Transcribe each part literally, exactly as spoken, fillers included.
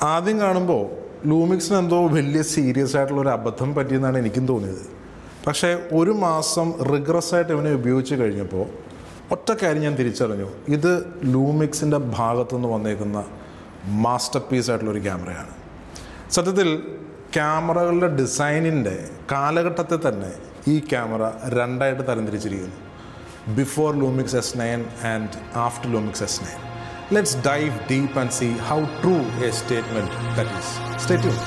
ആദ്യം കാണുമ്പോൾ ലൂമിക്സിന് എന്തോ വലിയ സീരിയസ് ആയിട്ടുള്ളൊരു അബദ്ധം പറ്റിയെന്നാണ് എനിക്കും തോന്നിയത്. പക്ഷേ ഒരു മാസം റിഗ്രസ് ആയിട്ട് ഇവനെ ഉപയോഗിച്ച് കഴിഞ്ഞപ്പോൾ ഒറ്റ കാര്യം ഞാൻ തിരിച്ചറിഞ്ഞു, ഇത് ലൂമിക്സിൻ്റെ ഭാഗത്തുനിന്ന് വന്നേക്കുന്ന മാസ്റ്റർ പീസ് ആയിട്ടുള്ളൊരു ക്യാമറയാണ്. സത്യത്തിൽ ക്യാമറകളുടെ ഡിസൈനിൻ്റെ കാലഘട്ടത്തെ തന്നെ ഈ ക്യാമറ രണ്ടായിട്ട് തരംതിരിച്ചിരിക്കുന്നു. Before Lumix S nine and after Lumix S nine. Let's dive deep and see how true a statement that is. Stay tuned.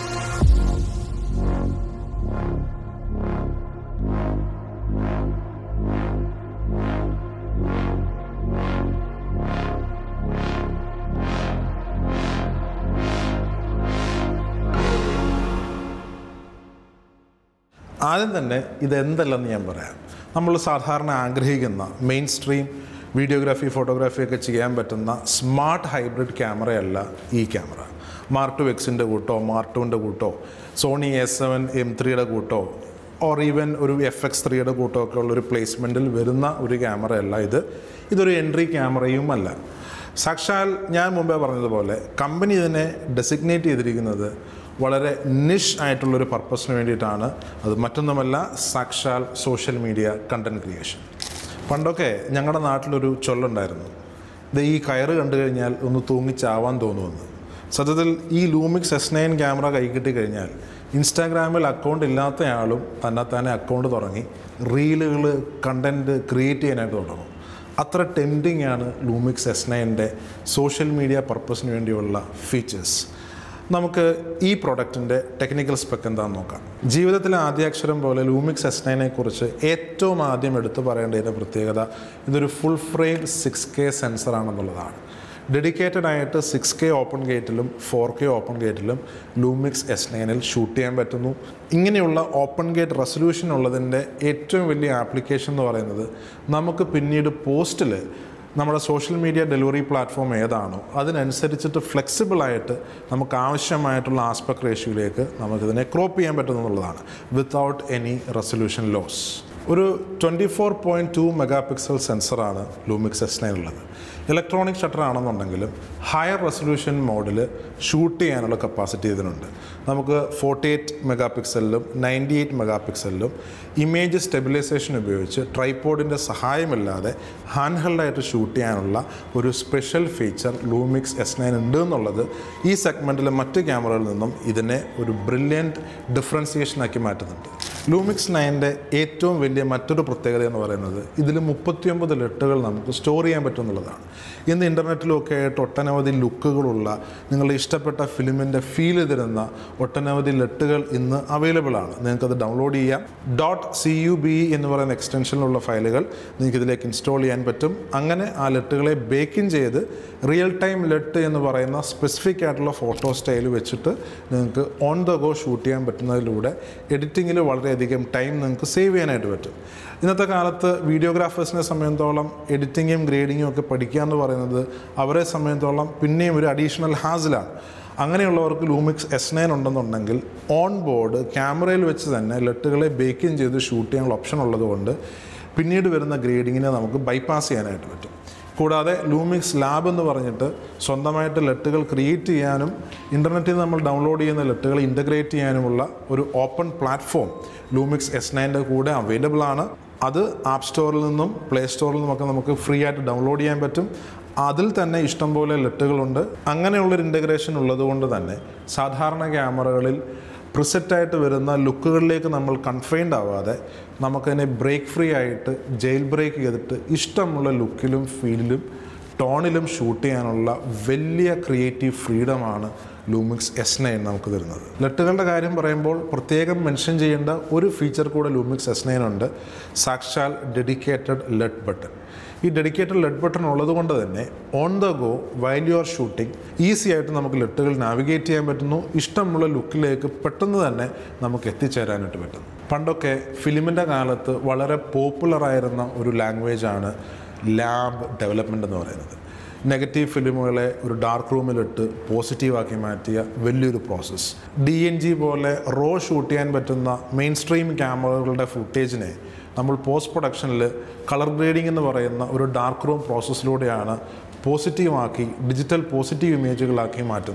ആദ്യം തന്നെ ഇതെന്തല്ലെന്ന് ഞാൻ പറയാം. നമ്മൾ സാധാരണ ആഗ്രഹിക്കുന്ന മെയിൻ സ്ട്രീം വീഡിയോഗ്രാഫി ഫോട്ടോഗ്രാഫി ഒക്കെ ചെയ്യാൻ പറ്റുന്ന സ്മാർട്ട് ഹൈബ്രിഡ് ക്യാമറയല്ല ഈ ക്യാമറ. മാർക്ക് ടു എക്സിൻ്റെ കൂട്ടോ മാർക്ക് ടുവിൻ്റെ കൂട്ടോ സോണി എസ് സെവൻ എം ത്രീയുടെ കൂട്ടോ ഓർ ഈവൻ ഒരു എഫ് എക്സ് ത്രീയുടെ കൂട്ടോ ഒക്കെ ഉള്ളൊരു പ്ലേസ്മെൻറ്റിൽ വരുന്ന ഒരു ക്യാമറയല്ല ഇത്. ഇതൊരു എൻട്രി ക്യാമറയും അല്ല. സാക്ഷാൽ ഞാൻ മുമ്പേ പറഞ്ഞതുപോലെ കമ്പനി ഇതിനെ ഡെസിഗ്നേറ്റ് ചെയ്തിരിക്കുന്നത് വളരെ നിഷ് ആയിട്ടുള്ളൊരു പർപ്പസിന് വേണ്ടിയിട്ടാണ്. അത് മറ്റൊന്നുമല്ല, സാക്ഷാൽ സോഷ്യൽ മീഡിയ കണ്ടൻറ് ക്രിയേഷൻ. പണ്ടൊക്കെ ഞങ്ങളുടെ നാട്ടിലൊരു ചൊല്ലുണ്ടായിരുന്നു, ഇത് ഈ കയറ് കണ്ടു കഴിഞ്ഞാൽ ഒന്ന് തൂങ്ങിച്ചാവാൻ തോന്നുമെന്ന്. സത്യത്തിൽ ഈ ലൂമിക്സ് എസ് നയൻ ക്യാമറ കൈ കിട്ടിക്കഴിഞ്ഞാൽ ഇൻസ്റ്റാഗ്രാമിൽ അക്കൗണ്ട് ഇല്ലാത്തയാളും തന്നെത്താനെ അക്കൗണ്ട് തുടങ്ങി റീലുകൾ കണ്ടൻറ്റ് ക്രിയേറ്റ് ചെയ്യാനായിട്ട് തുടങ്ങും. അത്ര ടെംപ്റ്റിംഗ് ആണ് ലൂമിക്സ് എസ് നയൻ്റെ സോഷ്യൽ മീഡിയ പർപ്പസിന് വേണ്ടിയുള്ള ഫീച്ചേഴ്സ്. നമുക്ക് ഈ പ്രൊഡക്റ്റിൻ്റെ ടെക്നിക്കൽ സ്പെക്ക് എന്താണെന്ന് നോക്കാം. ജീവിതത്തിലെ ആദ്യാക്ഷരം പോലെ ലൂമിക്സ് എസ് നയനെ കുറിച്ച് ഏറ്റവും ആദ്യം എടുത്തു പറയേണ്ടതിൻ്റെ പ്രത്യേകത ഇതൊരു ഫുൾ ഫ്രെയിം സിക്സ് കെ സെൻസറാണെന്നുള്ളതാണ്. ഡെഡിക്കേറ്റഡ് ആയിട്ട് സിക്സ് കെ ഓപ്പൺ ഗേറ്റിലും ഫോർ കെ ഓപ്പൺ ഗേറ്റിലും ലൂമിക്സ് എസ് നയനിൽ ഷൂട്ട് ചെയ്യാൻ പറ്റുന്നു. ഇങ്ങനെയുള്ള ഓപ്പൺ ഗേറ്റ് റെസൊല്യൂഷൻ ഉള്ളതിൻ്റെ ഏറ്റവും വലിയ ആപ്ലിക്കേഷൻ എന്ന് പറയുന്നത് നമുക്ക് പിന്നീട് പോസ്റ്റിൽ നമ്മുടെ സോഷ്യൽ മീഡിയ ഡെലിവറി പ്ലാറ്റ്ഫോം ഏതാണോ അതിനനുസരിച്ചിട്ട് ഫ്ലെക്സിബിളായിട്ട് നമുക്ക് ആവശ്യമായിട്ടുള്ള ആസ്പെക്ട് റേഷ്യോയിലേക്ക് നമുക്കിതിനെ ക്രോപ്പ് ചെയ്യാൻ പറ്റുന്നുള്ളതാണ് വിത്തൗട്ട് എനി റെസൊല്യൂഷൻ ലോസ്. ഒരു twenty four point two mega pixel സെൻസറാണ് ലൂമിക്സ് എസ് നയൻ ഉള്ളത്. ഇലക്ട്രോണിക് ഷട്ടർ ആണെന്നുണ്ടെങ്കിലും ഹയർ റെസൊല്യൂഷൻ മോഡിൽ ഷൂട്ട് ചെയ്യാനുള്ള കപ്പാസിറ്റി ഇതിനുണ്ട്. നമുക്ക് ഫോർട്ടി എയ്റ്റ് മെഗാ പിക്സലിലും നയൻറ്റി എയ്റ്റ് മെഗാ പിക്സലിലും ഇമേജ് സ്റ്റെബിലൈസേഷൻ ഉപയോഗിച്ച് ട്രൈപോഡിൻ്റെ സഹായമില്ലാതെ ഹാൻഡ് ഹെൽഡായിട്ട് ഷൂട്ട് ചെയ്യാനുള്ള ഒരു special feature Lumix S nine ഉണ്ട് എന്നുള്ളത് ഈ സെഗ്മെൻറ്റിലെ മറ്റ് ക്യാമറകളിൽ നിന്നും ഇതിനെ ഒരു ബ്രില്യൻറ്റ് ഡിഫറൻസിയേഷനാക്കി മാറ്റുന്നുണ്ട്. ലൂമിക്സ് നയൻ്റെ ഏറ്റവും വലിയ മറ്റൊരു പ്രത്യേകത എന്ന് പറയുന്നത് ഇതിൽ മുപ്പത്തിയൊമ്പത് ലെട്ടുകൾ നമുക്ക് സ്റ്റോർ ചെയ്യാൻ പറ്റും എന്നുള്ളതാണ്. ഇന്ന് ഇൻ്റർനെറ്റിലൊക്കെ ആയിട്ട് ഒട്ടനവധി ലുക്കുകളുള്ള നിങ്ങളുടെ ഇഷ്ടപ്പെട്ട ഫിലിമിൻ്റെ ഫീൽ തരുന്ന ഒട്ടനവധി ലെട്ടുകൾ ഇന്ന് അവൈലബിൾ ആണ്. നിങ്ങൾക്കത് ഡൗൺലോഡ് ചെയ്യാം. ഡോട്ട് സി യു ബി എന്ന് പറയുന്ന എക്സ്റ്റൻഷനിലുള്ള ഫയലുകൾ നിങ്ങൾക്ക് ഇതിലേക്ക് ഇൻസ്റ്റാൾ ചെയ്യാൻ പറ്റും. അങ്ങനെ ആ ലെട്ടുകളെ ബേക്കിൻ ചെയ്ത് റിയൽ ടൈം ലെട്ട് എന്ന് പറയുന്ന സ്പെസിഫിക് ആയിട്ടുള്ള ഫോട്ടോ സ്റ്റൈൽ വെച്ചിട്ട് നിങ്ങൾക്ക് ഓൺ ദ ഗോ ഷൂട്ട് ചെയ്യാൻ പറ്റുന്നതിലൂടെ എഡിറ്റിങ്ങിൽ വളരെയധികം ടൈം നിങ്ങൾക്ക് സേവ് ചെയ്യാനായിട്ട് പറ്റും. ഇന്നത്തെ കാലത്ത് വീഡിയോഗ്രാഫേഴ്സിനെ സംബന്ധിച്ചോളം എഡിറ്റിങ്ങും ഗ്രേഡിങ്ങും ഒക്കെ പഠിക്കുക എന്ന് പറയുന്നത് അവരെ സംബന്ധിച്ചോളം പിന്നെയും ഒരു അഡീഷണൽ ഹാസിലാണ്. അങ്ങനെയുള്ളവർക്ക് ലൂമിക്സ് എസ് നയൻ ഉണ്ടെന്നുണ്ടെങ്കിൽ ഓൺ ബോർഡ് ക്യാമറയിൽ വെച്ച് തന്നെ ലെട്ടുകളെ ബേക്കിൻ ചെയ്ത് ഷൂട്ട് ചെയ്യാനുള്ള ഓപ്ഷൻ ഉള്ളതുകൊണ്ട് പിന്നീട് വരുന്ന ഗ്രേഡിങ്ങിനെ നമുക്ക് ബൈപ്പാസ് ചെയ്യാനായിട്ട് പറ്റും. കൂടാതെ ലൂമിക്സ് ലാബ് എന്ന് പറഞ്ഞിട്ട് സ്വന്തമായിട്ട് ലെട്ടുകൾ ക്രിയേറ്റ് ചെയ്യാനും ഇൻ്റർനെറ്റിൽ നമ്മൾ ഡൗൺലോഡ് ചെയ്യുന്ന ലെട്ടുകൾ ഇൻ്റഗ്രേറ്റ് ചെയ്യാനുമുള്ള ഒരു ഓപ്പൺ പ്ലാറ്റ്ഫോം ലൂമിക്സ് എസ് നയൻ്റെ കൂടെ അവൈലബിൾ ആണ്. അത് ആപ്പ് സ്റ്റോറിൽ നിന്നും പ്ലേ സ്റ്റോറിൽ നിന്നുമൊക്കെ നമുക്ക് ഫ്രീ ആയിട്ട് ഡൗൺലോഡ് ചെയ്യാൻ പറ്റും. അതിൽ തന്നെ ഇഷ്ടംപോലെ ലെട്ടുകളുണ്ട്. അങ്ങനെയുള്ളൊരു ഇൻ്റഗ്രേഷൻ ഉള്ളതുകൊണ്ട് തന്നെ സാധാരണ ക്യാമറകളിൽ പ്രിസെറ്റായിട്ട് വരുന്ന ലുക്കുകളിലേക്ക് നമ്മൾ കൺഫൈൻഡ് ആവാതെ നമുക്കതിനെ ബ്രേക്ക് ഫ്രീ ആയിട്ട് ജെയിൽ ബ്രേക്ക് ചെയ്തിട്ട് ഇഷ്ടമുള്ള ലുക്കിലും ഫീലിലും ടോണിലും ഷൂട്ട് ചെയ്യാനുള്ള വലിയ ക്രിയേറ്റീവ് ഫ്രീഡമാണ് ലൂമിക്സ് എസ് നയൻ നമുക്ക് തരുന്നത്. ലെട്ടുകളുടെ കാര്യം പറയുമ്പോൾ പ്രത്യേകം മെൻഷൻ ചെയ്യേണ്ട ഒരു ഫീച്ചർ കൂടെ ലൂമിക്സ് എസ് നയൻ ഉണ്ട്, സാക്ഷാൽ ഡെഡിക്കേറ്റഡ് ലെഡ് ബട്ടൺ. ഈ ഡെഡിക്കേറ്റഡ് ലെഡ് ബട്ടൺ ഉള്ളത് കൊണ്ട് തന്നെ on the go while you are shooting easy ആയിട്ട് നമുക്ക് ലെട്ടുകൾ നാവിഗേറ്റ് ചെയ്യാൻ പറ്റുന്നു. ഇഷ്ടമുള്ള ലുക്കിലേക്ക് പെട്ടെന്ന് തന്നെ നമുക്ക് എത്തിച്ചേരാനായിട്ട് പറ്റുന്നു. പണ്ടൊക്കെ ഫിലിമിൻ്റെ കാലത്ത് വളരെ പോപ്പുലറായിരുന്ന ഒരു ലാംഗ്വേജാണ് ലാബ് ഡെവലപ്മെൻ്റ് എന്ന് പറയുന്നത്. നെഗറ്റീവ് ഫിലിമുകളെ ഒരു ഡാർക്ക് റൂമിലിട്ട് പോസിറ്റീവാക്കി മാറ്റിയ വലിയൊരു പ്രോസസ്സ്. ഡി എൻ ജി പോലെ റോ ഷൂട്ട് ചെയ്യാൻ പറ്റുന്ന മെയിൻ സ്ട്രീം ക്യാമറകളുടെ ഫുട്ടേജിനെ നമ്മൾ പോസ്റ്റ് പ്രൊഡക്ഷനിൽ കളർ ഗ്രേഡിംഗ് എന്ന് പറയുന്ന ഒരു ഡാർക്ക് റൂം പ്രോസസ്സിലൂടെയാണ് പോസിറ്റീവാക്കി ഡിജിറ്റൽ പോസിറ്റീവ് ഇമേജുകളാക്കി മാറ്റുന്നത്.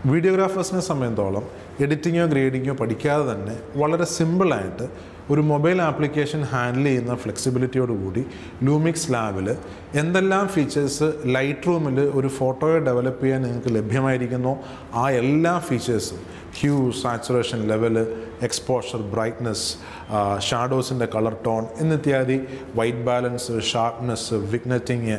വീഡിയോഗ്രാഫേഴ്സിനെ സംബന്ധിച്ചോളം എഡിറ്റിങ്ങോ ഗ്രേഡിങ്ങോ പഠിക്കാതെ തന്നെ വളരെ സിമ്പിളായിട്ട് ഒരു മൊബൈൽ ആപ്ലിക്കേഷൻ ഹാൻഡിൽ ചെയ്യുന്ന ഫ്ലെക്സിബിലിറ്റിയോടുകൂടി ലൂമിക്സ് ലാബിൽ എന്തെല്ലാം ഫീച്ചേഴ്സ് ലൈറ്റ് റൂമിൽ ഒരു ഫോട്ടോയെ ഡെവലപ്പ് ചെയ്യാൻ നിങ്ങൾക്ക് ലഭ്യമായിരിക്കുന്നോ ആ എല്ലാ ഫീച്ചേഴ്സും hue, saturation level, exposure, brightness, ഷാഡോസിൻ്റെ കളർ ടോൺ എന്നിത്യാദി, white balance, sharpness, vignetting,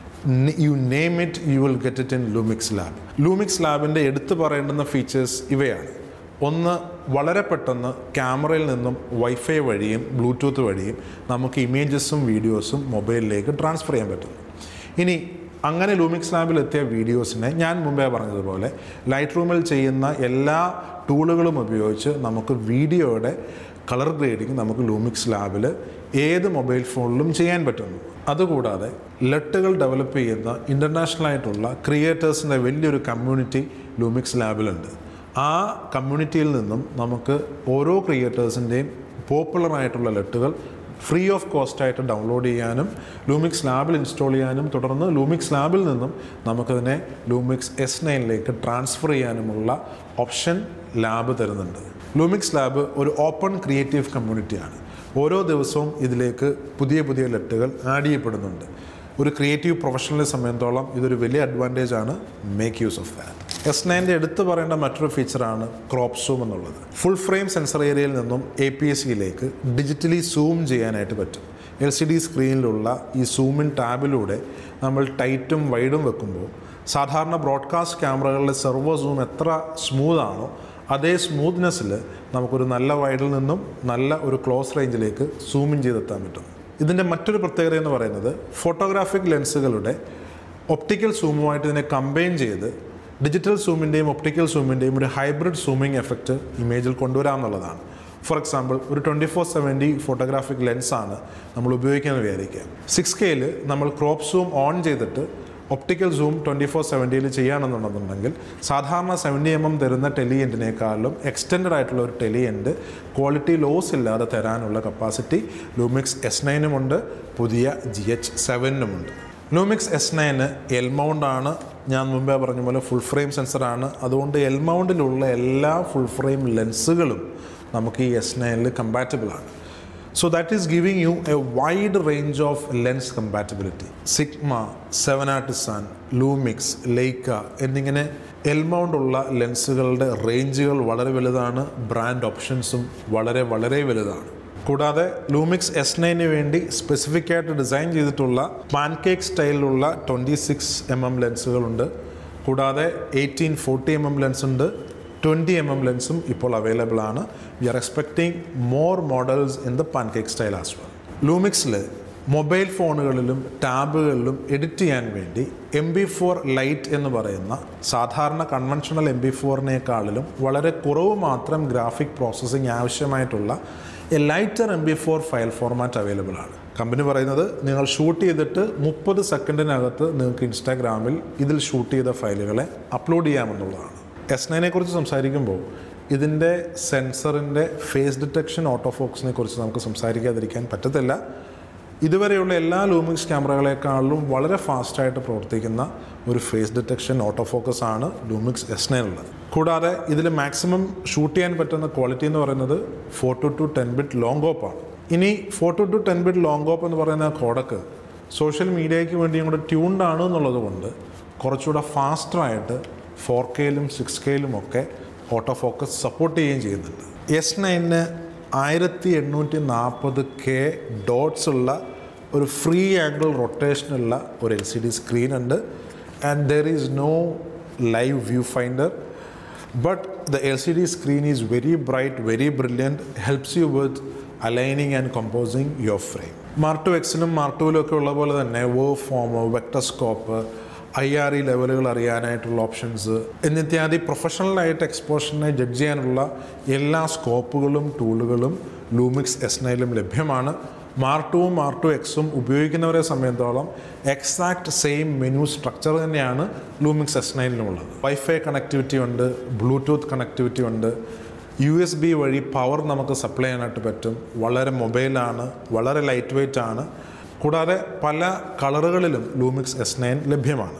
you name it, you will get it in Lumix lab. Lumix ലാബിൻ്റെ എടുത്തു പറയേണ്ടുന്ന ഫീച്ചേഴ്സ് ഇവയാണ്. ഒന്ന്, വളരെ പെട്ടെന്ന് ക്യാമറയിൽ നിന്നും വൈഫൈ വഴിയും ബ്ലൂടൂത്ത് വഴിയും നമുക്ക് ഇമേജസും വീഡിയോസും മൊബൈലിലേക്ക് ട്രാൻസ്ഫർ ചെയ്യാൻ പറ്റും. ഇനി അങ്ങനെ ലൂമിക്സ് ലാബിൽ എത്തിയ വീഡിയോസിനെ ഞാൻ മുമ്പേ പറഞ്ഞതുപോലെ ലൈറ്റ് റൂമിൽ ചെയ്യുന്ന എല്ലാ ടൂളുകളും ഉപയോഗിച്ച് നമുക്ക് വീഡിയോയുടെ കളർ ഗ്രേഡിങ് നമുക്ക് ലൂമിക്സ് ലാബിൽ ഏത് മൊബൈൽ ഫോണിലും ചെയ്യാൻ പറ്റുന്നു. അതുകൂടാതെ ലെട്ടുകൾ ഡെവലപ്പ് ചെയ്യുന്ന ഇൻ്റർനാഷണൽ ആയിട്ടുള്ള ക്രിയേറ്റേഴ്സിൻ്റെ വലിയൊരു കമ്മ്യൂണിറ്റി ലൂമിക്സ് ലാബിലുണ്ട്. ആ കമ്മ്യൂണിറ്റിയിൽ നിന്നും നമുക്ക് ഓരോ ക്രിയേറ്റേഴ്സിൻ്റെയും പോപ്പുലറായിട്ടുള്ള ലെട്ടുകൾ ഫ്രീ ഓഫ് കോസ്റ്റായിട്ട് ഡൗൺലോഡ് ചെയ്യാനും ലൂമിക്സ് ലാബിൽ ഇൻസ്റ്റാൾ ചെയ്യാനും തുടർന്ന് ലൂമിക്സ് ലാബിൽ നിന്നും നമുക്കതിനെ ലൂമിക്സ് എസ് നയനിലേക്ക് ട്രാൻസ്ഫർ ചെയ്യാനുമുള്ള ഓപ്ഷൻ ലാബ് തരുന്നുണ്ട്. ലൂമിക്സ് ലാബ് ഒരു ഓപ്പൺ ക്രിയേറ്റീവ് കമ്മ്യൂണിറ്റിയാണ്. ഓരോ ദിവസവും ഇതിലേക്ക് പുതിയ പുതിയ ലെട്ടുകൾ ആഡ് ചെയ്യപ്പെടുന്നുണ്ട്. ഒരു ക്രിയേറ്റീവ് പ്രൊഫഷണലിനെ സംബന്ധിച്ചോളം ഇതൊരു വലിയ അഡ്വാൻറ്റേജ് ആണ്. Make use of that. S നയൻ്റെ എടുത്തു പറയേണ്ട മറ്റൊരു ഫീച്ചറാണ് ക്രോപ്പ് സൂം എന്നുള്ളത്. ഫുൾ ഫ്രെയിം സെൻസർ ഏരിയയിൽ നിന്നും എ പി എസ് സിയിലേക്ക് ഡിജിറ്റലി സൂം ചെയ്യാനായിട്ട് പറ്റും. എൽ സി ഡി സ്ക്രീനിലുള്ള ഈ സൂമിൻ ടാബിലൂടെ നമ്മൾ ടൈറ്റും വൈഡും വെക്കുമ്പോൾ സാധാരണ ബ്രോഡ്കാസ്റ്റ് ക്യാമറകളിലെ സെർവോ സൂം എത്ര സ്മൂത്താണോ അതേ സ്മൂത്ത്നെസ്സിൽ നമുക്കൊരു നല്ല വൈഡിൽ നിന്നും നല്ല ഒരു ക്ലോസ് റേഞ്ചിലേക്ക് സൂമിൻ ചെയ്തെത്താൻ പറ്റും. ഇതിൻ്റെ മറ്റൊരു പ്രത്യേകത എന്ന് പറയുന്നത് ഫോട്ടോഗ്രാഫിക് ലെൻസുകളുടെ ഒപ്റ്റിക്കൽ സൂമുമായിട്ട് ഇതിനെ കമ്പൈൻ ചെയ്ത് ഡിജിറ്റൽ സൂമിൻ്റെയും ഒപ്റ്റിക്കൽ സൂമിൻ്റെയും ഒരു ഹൈബ്രിഡ് സൂമിംഗ് എഫക്റ്റ് ഇമേജിൽ കൊണ്ടുവരാമെന്നുള്ളതാണ്. ഫോർ എക്സാമ്പിൾ, ഒരു ട്വൻറ്റി ഫോർ സെവൻറ്റി ഫോട്ടോഗ്രാഫിക് ലെൻസാണ് നമ്മൾ ഉപയോഗിക്കുന്നത് വിചാരിക്കുക. സിക്സ് കെയിൽ നമ്മൾ ക്രോപ്പ് സൂം ഓൺ ചെയ്തിട്ട് ഒപ്റ്റിക്കൽ സൂം ട്വൻറ്റി ഫോർ സെവൻറ്റിയിൽ ചെയ്യുകയാണെന്നുണ്ടെന്നുണ്ടെങ്കിൽ സാധാരണ സെവൻറ്റി എം എം തരുന്ന ടെലിയെൻറ്റിനേക്കാളും എക്സ്റ്റെൻഡ് ആയിട്ടുള്ള ഒരു ടെലിയെൻറ്റ് ക്വാളിറ്റി ലോസ് ഇല്ലാതെ തരാനുള്ള കപ്പാസിറ്റി ലൂമിക്സ് എസ് നയനുമുണ്ട്, പുതിയ ജി എച്ച് സെവനിനുമുണ്ട്. ലൂമിക്സ് എസ് നയന് എൽ മൗണ്ടാണ്. ഞാൻ മുമ്പേ പറഞ്ഞ പോലെ ഫുൾ ഫ്രെയിം സെൻസറാണ്. അതുകൊണ്ട് എൽ മൗണ്ടിലുള്ള എല്ലാ ഫുൾ ഫ്രെയിം ലെൻസുകളും നമുക്ക് ഈ എസ് നയനിൽ കമ്പാറ്റബിൾ ആണ്. So that is giving you a wide range of lens compatibility. Sigma, seven Artisan, Lumix, Leica എന്നിങ്ങനെ എൽ മൗണ്ട് ഉള്ള ലെൻസുകളുടെ റേഞ്ചുകൾ വളരെ വലുതാണ്. ബ്രാൻഡ് ഓപ്ഷൻസും വളരെ വളരെ വലുതാണ്. കൂടാതെ ലൂമിക്സ് എസ് നയന് വേണ്ടി സ്പെസിഫിക് ആയിട്ട് ഡിസൈൻ ചെയ്തിട്ടുള്ള പാൻകേക്ക് സ്റ്റൈലിലുള്ള ട്വൻറ്റി സിക്സ് എം എം ലെൻസുകളുണ്ട്. കൂടാതെ eighteen forty M M lens ഉണ്ട്. ട്വൻറ്റി എം എം ലെൻസും ഇപ്പോൾ അവൈലബിൾ ആണ്. We are expecting more models in the pancake style as well. ലൂമിക്സിൽ മൊബൈൽ ഫോണുകളിലും ടാബുകളിലും എഡിറ്റ് ചെയ്യാൻ വേണ്ടി എം ബി ഫോർ ലൈറ്റ് എന്ന് പറയുന്ന സാധാരണ കൺവെൻഷണൽ എം ബി ഫോറിനേക്കാളിലും വളരെ കുറവ് മാത്രം ഗ്രാഫിക് പ്രോസസ്സിംഗ് ആവശ്യമായിട്ടുള്ള a lighter M B four file format available ആണ്. കമ്പനി പറയുന്നത് നിങ്ങൾ ഷൂട്ട് ചെയ്തിട്ട് മുപ്പത് സെക്കൻഡിനകത്ത് നിങ്ങൾക്ക് ഇൻസ്റ്റാഗ്രാമിൽ ഇതിൽ ഷൂട്ട് ചെയ്ത ഫയലുകളെ അപ്ലോഡ് ചെയ്യാമെന്നുള്ളതാണ്. എസ് നയനെ കുറിച്ച് സംസാരിക്കുമ്പോൾ ഇതിൻ്റെ സെൻസറിൻ്റെ ഫേസ് ഡിറ്റക്ഷൻ ഓട്ടോ ഫോക്കസിനെ കുറിച്ച് നമുക്ക് സംസാരിക്കാതിരിക്കാൻ പറ്റത്തില്ല. ഇതുവരെയുള്ള എല്ലാ ലൂമിക്സ് ക്യാമറകളെക്കാളും വളരെ ഫാസ്റ്റായിട്ട് പ്രവർത്തിക്കുന്ന ഒരു ഫേസ് ഡിറ്റക്ഷൻ ഓട്ടോ ഫോക്കസ് ആണ് ലൂമിക്സ് എസ് നയൻ ഉള്ളത്. കൂടാതെ ഇതിൽ മാക്സിമം ഷൂട്ട് ചെയ്യാൻ പറ്റുന്ന ക്വാളിറ്റി എന്ന് പറയുന്നത് forty two ten bit long കോപ്പാണ്. ഇനി forty two ten bit long GOP എന്ന് പറയുന്ന കോഡക്ക് സോഷ്യൽ മീഡിയയ്ക്ക് വേണ്ടിയും കൂടെ ട്യൂൺഡ് ആണ് എന്നുള്ളത് കൊണ്ട് കുറച്ചുകൂടെ ഫാസ്റ്ററായിട്ട് ഫോർ കെയിലും സിക്സ് കെയിലും ഒക്കെ ഓട്ടോ ഫോക്കസ് സപ്പോർട്ട് ചെയ്യുകയും ചെയ്യുന്നുണ്ട്. എസ് നയന് ആയിരത്തി എണ്ണൂറ്റി നാൽപ്പത് കെ ഡോട്ട്സ് ഉള്ള ഒരു ഫ്രീ ആംഗിൾ റൊട്ടേഷനുള്ള ഒരു എൽ സി ഡി സ്ക്രീൻ ഉണ്ട്. And there is no live viewfinder, but the L C D screen is very bright, very brilliant, helps you with aligning and composing your frame. Mark two എക്സിലും mark ടുവിലും ഒക്കെ ഉള്ള പോലെ തന്നെ waveform, vectorscope, I R E ലെവലുകൾ അറിയാനായിട്ടുള്ള options എന്നിത്യാദി പ്രൊഫഷണലായിട്ട് എക്സ്പോഷറിനെ judge ചെയ്യാനുള്ള എല്ലാ സ്കോപ്പുകളും ടൂളുകളും ലൂമിക്സ് എസ് നയനിലും ലഭ്യമാണ്. മാർക്ക് ടുവും മാർക്ക് ടു എക്സും ഉപയോഗിക്കുന്നവരെ സംബന്ധിച്ചോളം എക്സാക്ട് സെയിം മെനു സ്ട്രക്ചർ തന്നെയാണ് ലൂമിക്സ് എസ് നയനിലുമുള്ളത്. വൈഫൈ കണക്ടിവിറ്റി ഉണ്ട്, ബ്ലൂടൂത്ത് കണക്ടിവിറ്റി ഉണ്ട്, യു എസ് ബി വഴി പവർ നമുക്ക് സപ്ലൈ ചെയ്യാനായിട്ട് പറ്റും. വളരെ മൊബൈലാണ്, വളരെ ലൈറ്റ് വെയ്റ്റ് ആണ്. കൂടാതെ പല കളറുകളിലും ലൂമിക്സ് എസ് നയൻ ലഭ്യമാണ്.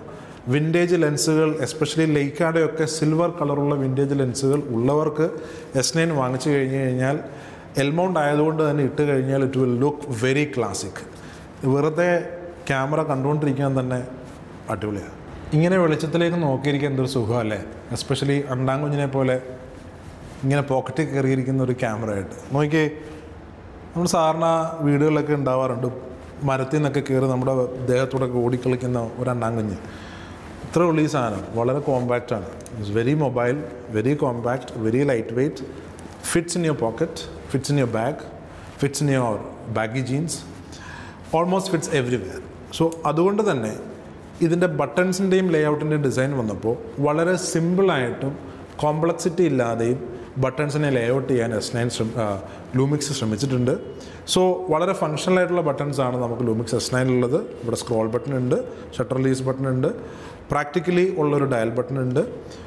വിൻറ്റേജ് ലെൻസുകൾ എസ്പെഷ്യലി ലൈക്കാടെയൊക്കെ സിൽവർ കളറുള്ള വിൻറ്റേജ് ലെൻസുകൾ ഉള്ളവർക്ക് എസ് നയൻ വാങ്ങിച്ചു കഴിഞ്ഞ് കഴിഞ്ഞാൽ എൽ മൗണ്ട് ആയതുകൊണ്ട് തന്നെ ഇട്ട് കഴിഞ്ഞാൽ it will look very classic. വെറുതെ ക്യാമറ കണ്ടുകൊണ്ടിരിക്കാൻ തന്നെ അടിപൊളിയാണ്. ഇങ്ങനെ വെളിച്ചത്തിലേക്ക് നോക്കിയിരിക്കാൻ എന്തൊരു സുഖമല്ലേ, എസ്പെഷ്യലി അണ്ടാങ്കുഞ്ഞിനെ പോലെ ഇങ്ങനെ പോക്കറ്റിൽ കയറിയിരിക്കുന്ന ഒരു ക്യാമറ ആയിട്ട്. നോക്കിയേ, നമ്മൾ സാധാരണ വീടുകളിലൊക്കെ ഉണ്ടാവാറുണ്ട്, മരത്തിൽ നിന്നൊക്കെ കയറി നമ്മുടെ ദേഹത്തൂടെ ഓടിക്കളിക്കുന്ന ഒരു അണ്ടാങ്കുഞ്ഞ്. ഇത്ര ഉള്ള ഈ സാധനം വളരെ കോമ്പാക്റ്റാണ്. It's very mobile, very compact, very light weight, fits in your pocket, fits in your bag, fits in your baggy jeans, almost fits everywhere. So അതുകൊണ്ട് തന്നെ ഇതിൻ്റെ ബട്ടൺസിൻ്റെയും ലേഔട്ടിൻ്റെയും ഡിസൈൻ വന്നപ്പോൾ വളരെ സിമ്പിളായിട്ടും കോംപ്ലക്സിറ്റി ഇല്ലാതെയും ബട്ടൺസിനെ ലേഔട്ട് ചെയ്യാൻ എസ് നയൻ ലൂമിക്സ് ശ്രമിച്ചിട്ടുണ്ട്. സോ വളരെ ഫങ്ഷണൽ ആയിട്ടുള്ള ബട്ടൺസാണ് നമുക്ക് ലൂമിക്സ് എസ് നയനിലുള്ളത്. ഇവിടെ സ്ക്രോൾ ബട്ടൺ ഉണ്ട്, ഷട്ടർ റിലീസ് ബട്ടൺ ഉണ്ട്, പ്രാക്ടിക്കലി ഉള്ളൊരു ഡയൽ ബട്ടൺ ഉണ്ട്,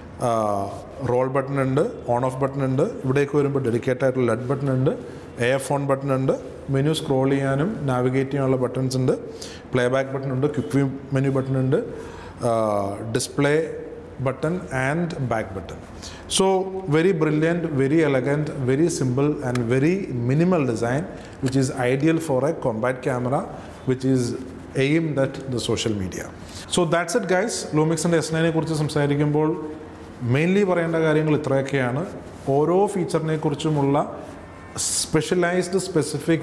റോൾ ബട്ടൺ ഉണ്ട്, ഓൺ ഓഫ് ബട്ടൺ ഉണ്ട്, ഇവിടേക്ക് വരുമ്പോൾ ഡെഡിക്കേറ്റ് ആയിട്ടുള്ള ലെഡ് ബട്ടൺ ഉണ്ട്, എ എഫ് ഓൺ ബട്ടൺ ഉണ്ട്, മെനു സ്ക്രോൾ ചെയ്യാനും നാവിഗേറ്റ് ചെയ്യാനുള്ള ബട്ടൺസ് ഉണ്ട്, പ്ലേ ബാക്ക് ബട്ടൺ ഉണ്ട്, ക്വിക്ക് വ്യൂ മെനു ബട്ടൺ ഉണ്ട്, display button and back button. So very brilliant, very elegant, very simple and very minimal design, which is ideal for a compact camera which is aimed at the social media. So that's it guys. Lumix and S നയനെ കുറിച്ച് സംസാരിക്കുമ്പോൾ mainly പറയേണ്ട കാര്യങ്ങൾ ഇത്രയൊക്കെയാണ്. ഓരോ ഫീച്ചറിനെ കുറിച്ചുമുള്ള specialised specific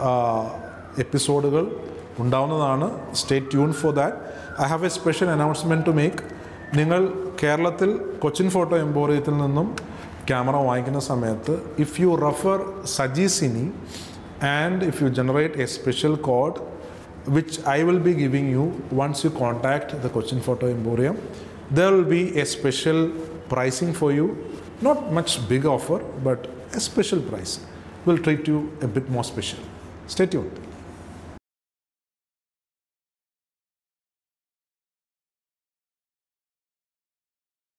എപ്പിസോഡുകൾ ഉണ്ടാവുന്നതാണ്. Stay tune for that. I have a special announcement to make. നിങ്ങൾ കേരളത്തിൽ കൊച്ചിൻ ഫോട്ടോ എംപോറിയത്തിൽ നിന്നും ക്യാമറ വാങ്ങിക്കുന്ന സമയത്ത് if you refer Saji Sini and if you generate a special code which I will be giving you once you contact the Cochin Photo Emporium, there will be a special pricing for you. Not much big offer, but a special price will treat you a bit more special. Stay tuned.